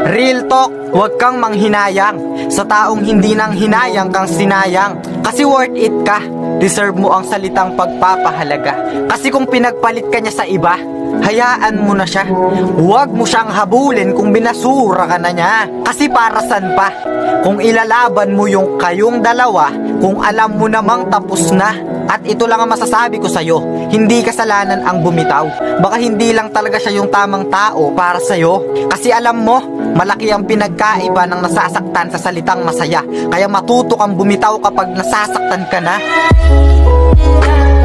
Real talk, huwag kang manghinayang sa taong hindi nang hinayang kang sinayang. Kasi worth it ka, deserve mo ang salitang pagpapahalaga. Kasi kung pinagpalit ka niya sa iba, hayaan mo na siya. Huwag mo siyang habulin kung binasura ka na niya. Kasi para san pa? Kung ilalaban mo yung kayong dalawa, kung alam mo namang tapos na. At ito lang ang masasabi ko sa'yo, hindi kasalanan ang bumitaw. Baka hindi lang talaga siya yung tamang tao para sa'yo. Kasi alam mo, malaki ang pinagkaiba ng nasasaktan sa salitang masaya. Kaya matuto kang bumitaw kapag nasasaktan ka na.